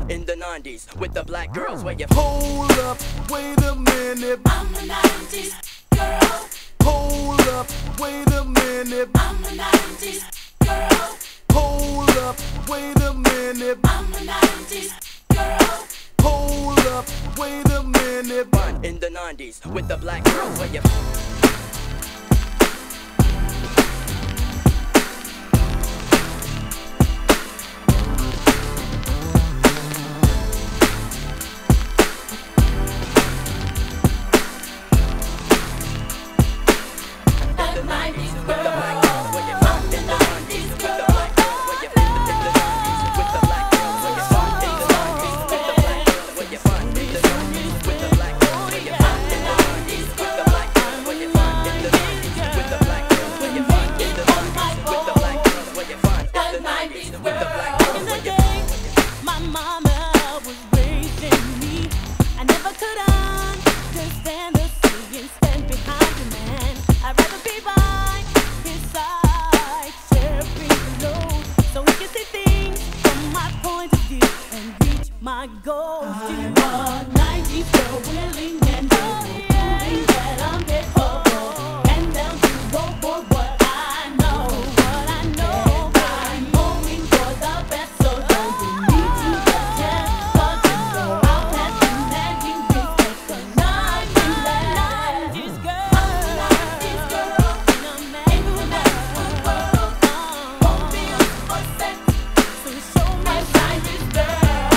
in the 90s with the black girls where you hold up, wait a minute. I'm a 90s girl. Hold up, wait a minute. I'm a 90s girl. Hold up, wait a minute. I'm a 90s girl. Hold up, wait a minute. in the 90s with the black girls where you my goals. I'm a 90s girl, willing and able, proving that I'm capable, and down to go for what I know. I'm hoping for the best, so don't bring me to the test. 'Cause you know I'll pass the nagging beats, 'cause I'm a 90s girl. I'm a 90s girl, in the magical world. Won't be upset, so show me 90s girl.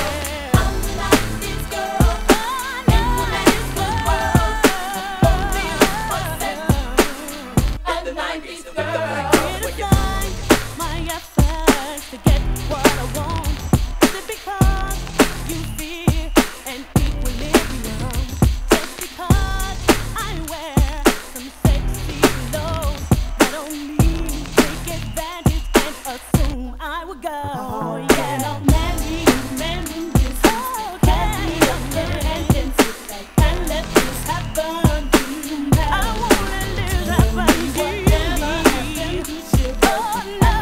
To get what I want, is it because you fear an equilibrium? Just because I wear some sexy clothes, I don't mean take advantage and assume I will go. Yeah, no man who just catch me up there and sit back and let this happen to me. I wanna live happen to me. Oh no.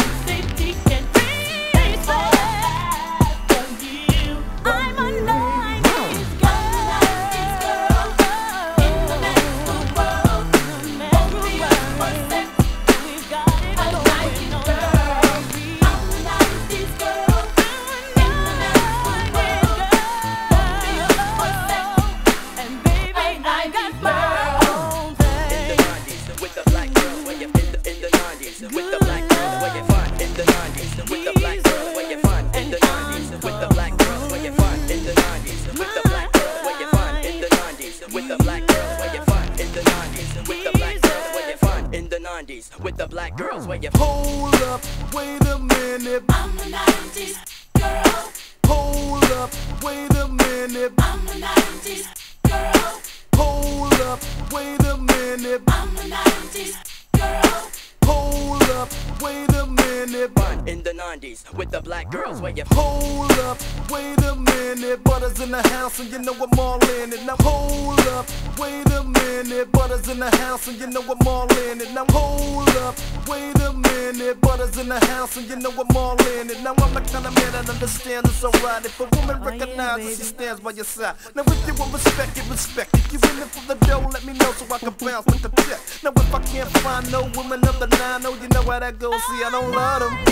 With the black girls where you find in the 90s with the black girls where you find in the 90s with the black girls where you find in the 90s with the black girls where you find in the 90s with the black girls where you find in the 90s with the black girls where you find in the 90s with the black girls where you hold up, wait a minute. I'm a 90s girl. Hold up, wait a minute. I'm a 90s girl. Hold up, wait a minute. I'm a 90s girl. Hold up, wait a minute. in the 90s with the black girls where you hold up, wait a minute. Butters in the house and you know I'm all in it. Now hold up, wait a minute. Butters in the house and you know I'm all in it. Now hold up, wait a minute. Butters in the house and you know I'm all in it. Now I'm the kind of man that understands it's alright if a woman recognizes she stands by your side. Now if you want respect, get respect. If you in it for the dough, let me know so I can bounce with the check. Now if I can't find no woman of the 9, oh you know how that goes. See, I don't love them.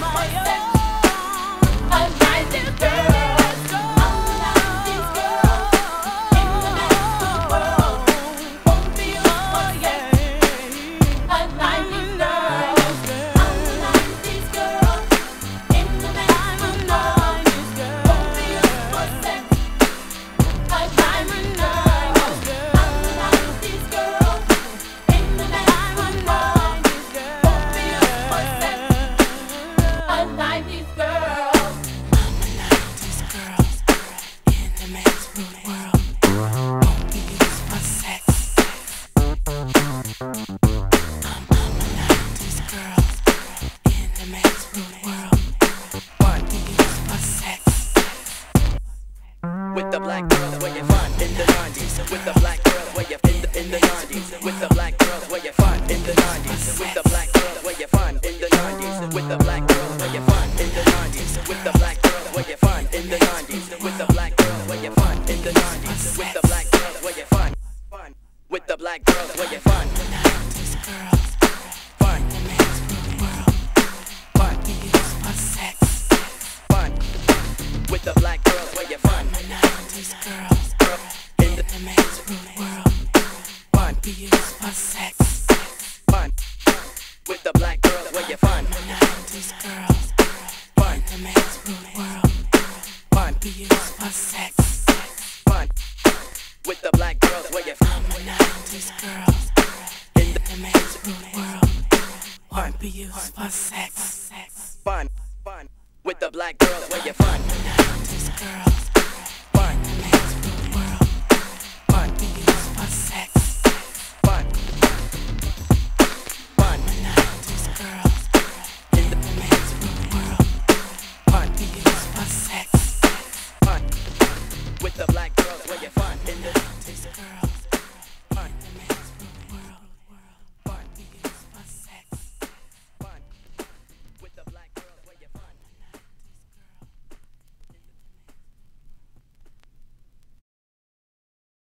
Girl. in the 90s with the black girls where you in the 90s with the black girls where you fun in the 90s with the black girls where you fun in the 90s with the black girls where you fun in the 90s with the black girls where you fun in the 90s with the black girls where you fun in the 90s with the black girls where you fun with the black girls where you fun. With the black girls where you fun. 90s girls in the man's world. Fun. Be used for sex. Fun. With the black girls where you fun. 90s girls. Fun. In the man's world. Fun. Be used for sex. Fun. With the black girls where you fun. 90s girls in the man's world. Fun. Be used for sex.